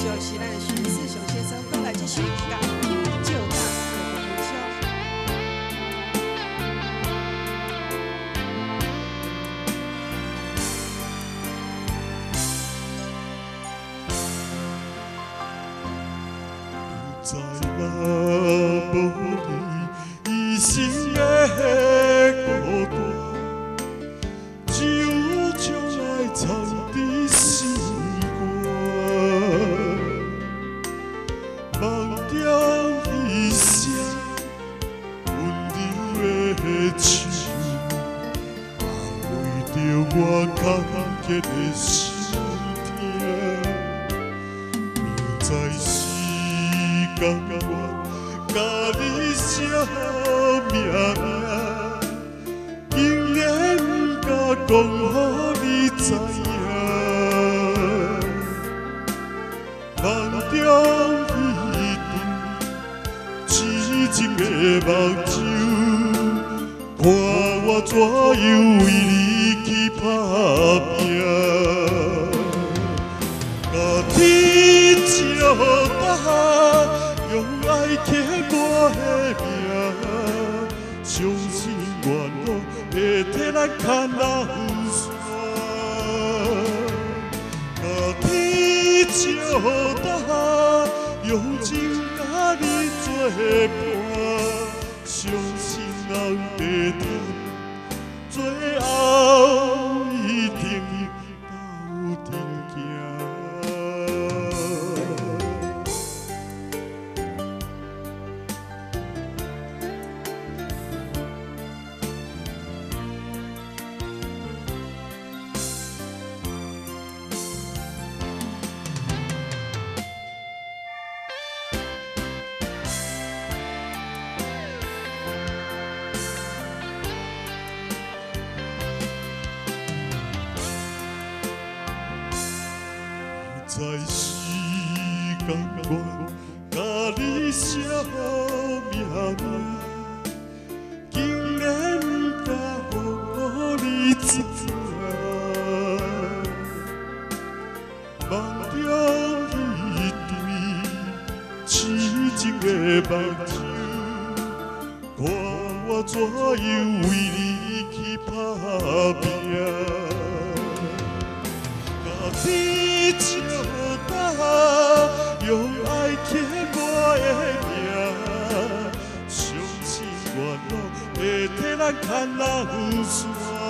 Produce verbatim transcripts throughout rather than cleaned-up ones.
就是咱的徐世雄先生带来这首《感应就大》的分享。 在那无你一生的孤单，就将爱藏伫心肝。梦中一声温柔的手，安慰着我坎坷的心痛。明知是甘愿甲你惜命命，竟然不敢讲，予你知影。梦中彼段痴情的梦酒，看我怎样为你去打拼，甲天照答。用爱刻我的名，相信愿路会替咱牵人线。甲天照答，用情甲你作伴，相信人会通，最后一定斗阵行。在时间我甲你惜命命，竟然不敢予你知影。梦中彼对痴情的目睭，看我怎样为你去打拼。天照答，用爱刻我的名，相信愿路会替咱牵人线。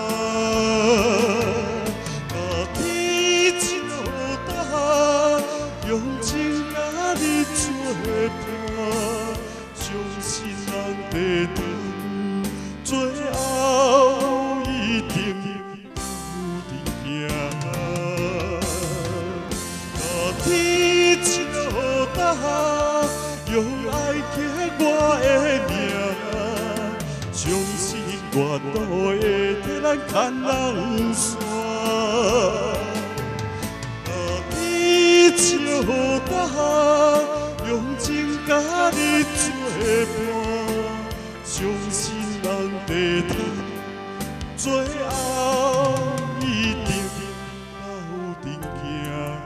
甲天照答，用情甲你作伴，相信人会通，最后一定有阵行。天照答，用爱刻我的名，相信愿路会替咱牵人线。天照答，用情甲你作伴，相信人会通，最后一定斗阵行。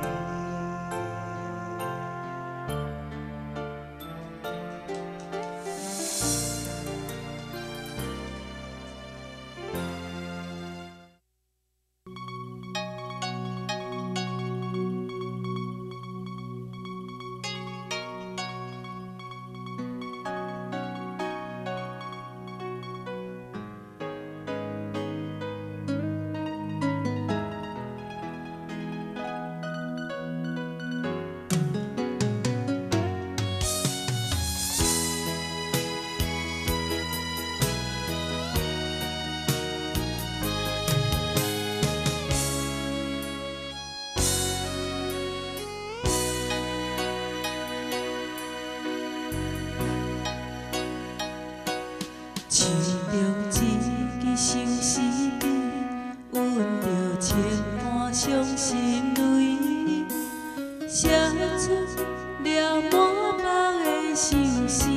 唱着一支相思悲，阮着千般伤心泪，写出了满腹的心事。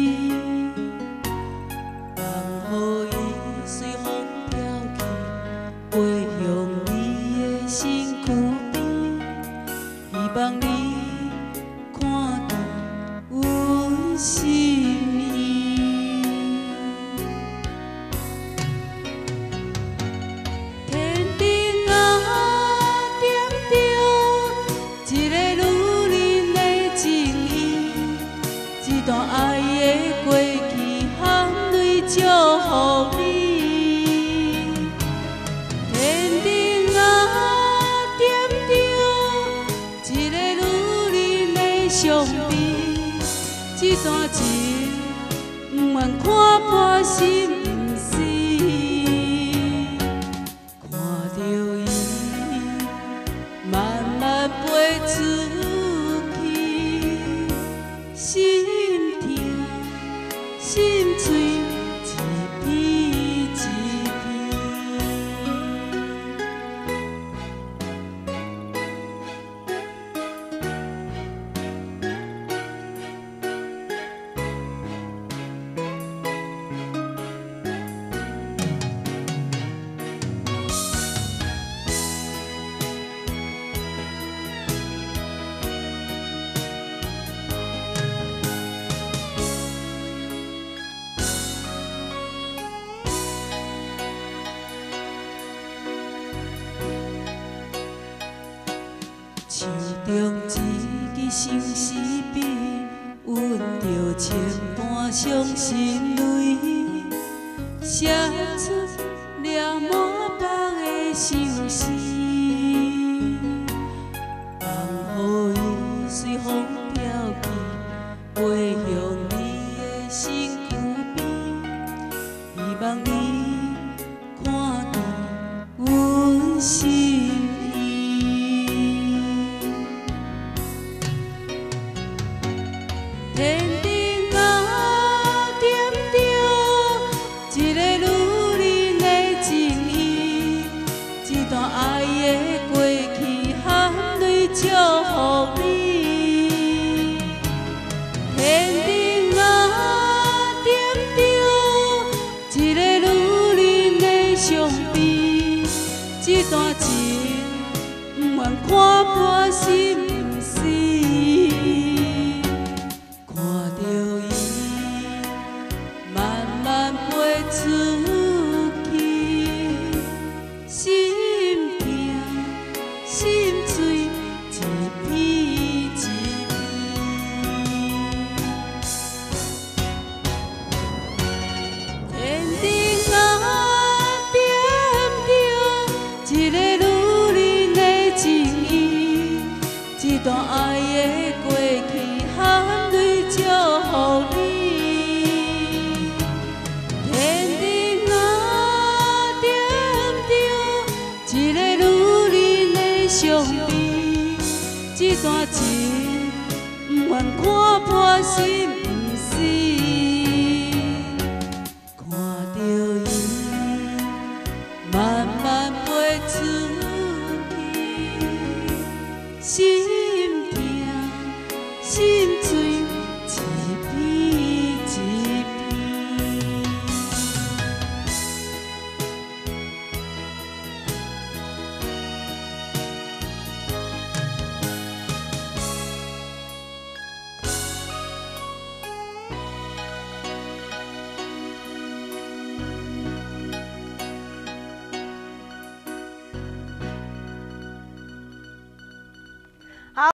让予伊随风飘去，飞向你的身躯边，希望你段情，不愿看破心不死。看着伊慢慢飞出去，心痛，心碎一片一片。手中一支相思笔，阮着千般伤心泪，写出了满腹的相思，放予伊随风飘去，飞向你的身躯边，希望你看见阮心。天顶啊，点着一个女人的情意，一段爱的过去，含泪祝福你。天顶啊，点着一个女人的伤悲，一段情不愿看破心不死。出去，心痛，心碎一片一片。天顶啊，点着一个女人的情意，一段爱的过去，含泪祝福你。伤悲，一段情不愿看破心不死。看着伊慢慢飞出。